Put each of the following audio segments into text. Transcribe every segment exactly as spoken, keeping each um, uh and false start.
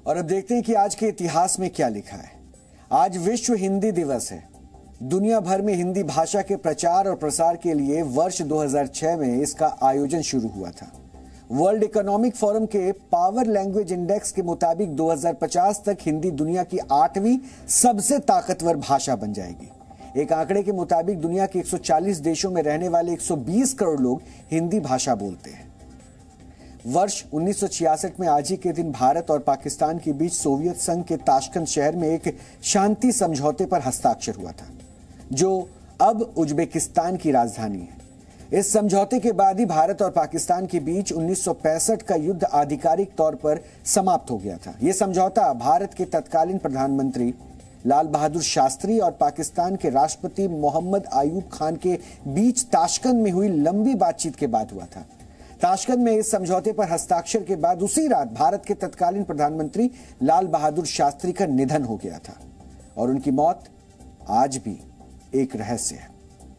और अब देखते हैं कि आज के इतिहास में क्या लिखा है। आज विश्व हिंदी दिवस है। दुनिया भर में हिंदी भाषा के प्रचार और प्रसार के लिए वर्ष दो हज़ार छह में इसका आयोजन शुरू हुआ था। वर्ल्ड इकोनॉमिक फोरम के पावर लैंग्वेज इंडेक्स के मुताबिक दो हज़ार पचास तक हिंदी दुनिया की आठवीं सबसे ताकतवर भाषा बन जाएगी। एक आंकड़े के मुताबिक दुनिया के एक सौ चालीस देशों में रहने वाले एक सौ बीस करोड़ लोग हिंदी भाषा बोलते हैं। वर्ष उन्नीस सौ छियासठ में आज ही के दिन भारत और पाकिस्तान के बीच सोवियत संघ के ताशकंद शहर में एक शांति समझौते पर हस्ताक्षर हुआ था, जो अब उज्बेकिस्तान की राजधानी है। इस समझौते के बाद ही भारत और पाकिस्तान के बीच उन्नीस सौ पैंसठ का युद्ध आधिकारिक तौर पर समाप्त हो गया था। यह समझौता भारत के तत्कालीन प्रधानमंत्री लाल बहादुर शास्त्री और पाकिस्तान के राष्ट्रपति मोहम्मद अयूब खान के बीच ताशकंद में हुई लंबी बातचीत के बाद हुआ था। ताशकंद में इस समझौते पर हस्ताक्षर के बाद उसी रात भारत के तत्कालीन प्रधानमंत्री लाल बहादुर शास्त्री का निधन हो गया था और उनकी मौत आज भी एक रहस्य है।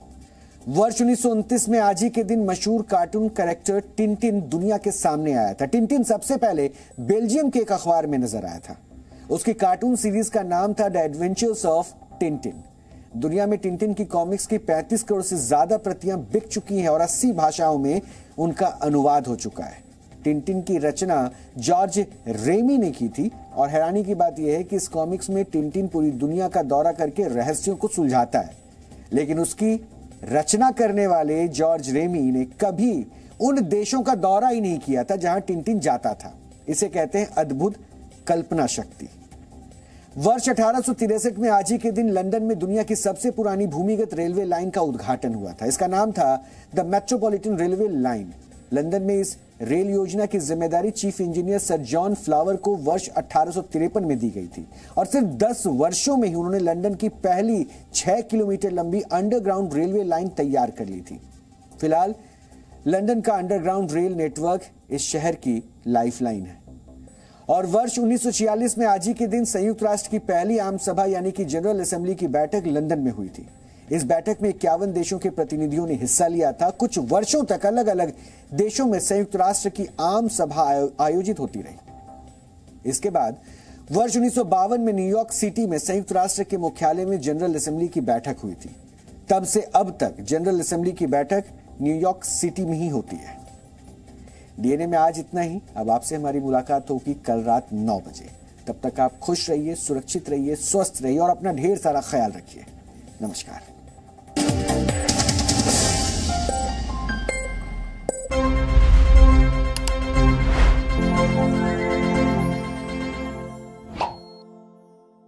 वर्ष उन्नीस सौ उनतीस में आज ही के दिन मशहूर कार्टून कैरेक्टर टिनटिन दुनिया के सामने आया था। टिनटिन सबसे पहले बेल्जियम के एक अखबार में नजर आया था। उसकी कार्टून सीरीज का नाम था द एडवेंचर्स ऑफ टिनटिन। दुनिया में टिनटिन की कॉमिक्स की पैंतीस करोड़ से ज्यादा प्रतियां बिक चुकी हैं और अस्सी भाषाओं में उनका अनुवाद हो चुका है। टिनटिन की रचना जॉर्ज रेमी ने की थी और हैरानी की बात यह है कि इस कॉमिक्स में टिनटिन पूरी दुनिया का दौरा करके रहस्यों को सुलझाता है, लेकिन उसकी रचना करने वाले जॉर्ज रेमी ने कभी उन देशों का दौरा ही नहीं किया था जहां टिनटिन जाता था। इसे कहते हैं अद्भुत कल्पना शक्ति। वर्ष अठारह सौ तिरसठ में आज ही के दिन लंदन में दुनिया की सबसे पुरानी भूमिगत रेलवे लाइन का उद्घाटन हुआ था। इसका नाम था the metropolitan railway line. London में इस रेल योजना की जिम्मेदारी chief engineer sir John Flower को वर्ष अठारह सौ तिरपन में दी गई थी और सिर्फ दस वर्षों में ही उन्होंने लंदन की पहली छह किलोमीटर लंबी अंडरग्राउंड रेलवे लाइन तैयार कर ली थी। फिलहाल लंदन का अंडरग्राउंड रेल नेटवर्क इस शहर की लाइफलाइन है। और वर्ष उन्नीस सौ छियालीस में आज ही के दिन संयुक्त राष्ट्र की पहली आम सभा यानी कि जनरल असेंबली की बैठक लंदन में हुई थी। इस बैठक में इक्यावन देशों के प्रतिनिधियों ने हिस्सा लिया था। कुछ वर्षों तक अलग अलग देशों में संयुक्त राष्ट्र की आम सभा आयोजित होती रही। इसके बाद वर्ष उन्नीस सौ बावन में न्यूयॉर्क सिटी में संयुक्त राष्ट्र के मुख्यालय में जनरल असेंबली की बैठक हुई थी। तब से अब तक जनरल असेंबली की बैठक न्यूयॉर्क सिटी में ही होती है। डीएनए में आज इतना ही। अब आपसे हमारी मुलाकात होगी कल रात नौ बजे। तब तक आप खुश रहिए, सुरक्षित रहिए, स्वस्थ रहिए और अपना ढेर सारा ख्याल रखिए। नमस्कार।